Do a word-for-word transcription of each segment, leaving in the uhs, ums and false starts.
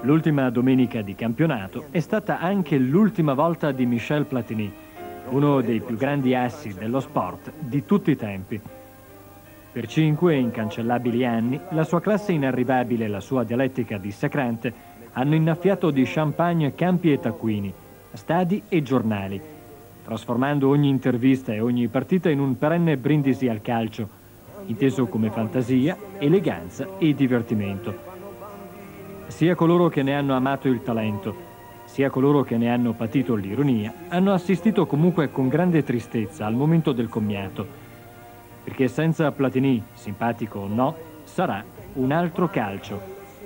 L'ultima domenica di campionato è stata anche l'ultima volta di Michel Platini, uno dei più grandi assi dello sport di tutti i tempi. Per cinque incancellabili anni, la sua classe inarrivabile e la sua dialettica dissacrante hanno innaffiato di champagne campi e taccuini, stadi e giornali, trasformando ogni intervista e ogni partita in un perenne brindisi al calcio, inteso come fantasia, eleganza e divertimento. Sia coloro che ne hanno amato il talento, sia coloro che ne hanno patito l'ironia, hanno assistito comunque con grande tristezza al momento del commiato, perché senza Platini, simpatico o no, sarà un altro calcio.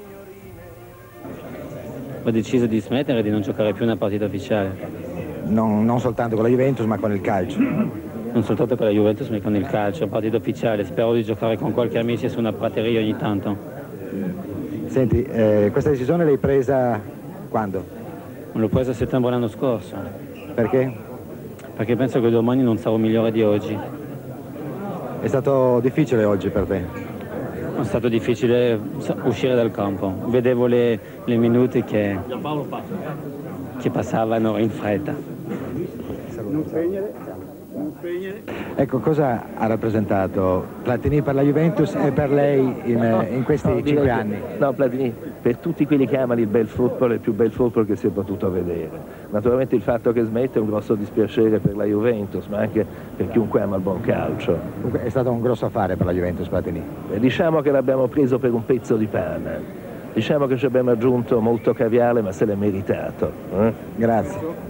Ho deciso di smettere di non giocare più una partita ufficiale. Non, non soltanto con la Juventus, ma con il calcio. Non soltanto con la Juventus, ma con il calcio, partita ufficiale. Spero di giocare con qualche amici su una prateria ogni tanto. Senti, eh, questa decisione l'hai presa quando? L'ho presa a settembre l'anno scorso. Perché? Perché penso che domani non sarò migliore di oggi. È stato difficile oggi per te? È stato difficile uscire dal campo. Vedevo le, le minuti che, che passavano in fretta. Ecco, cosa ha rappresentato Platini per la Juventus e per lei in, in questi no, cinque anni? No, Platini, per tutti quelli che amano il bel football, è il più bel football che si è potuto vedere. Naturalmente il fatto che smette è un grosso dispiacere per la Juventus, ma anche per chiunque ama il buon calcio. Comunque è stato un grosso affare per la Juventus, Platini. E diciamo che l'abbiamo preso per un pezzo di pane. Diciamo che ci abbiamo aggiunto molto caviale, ma se l'è meritato. Eh? Grazie.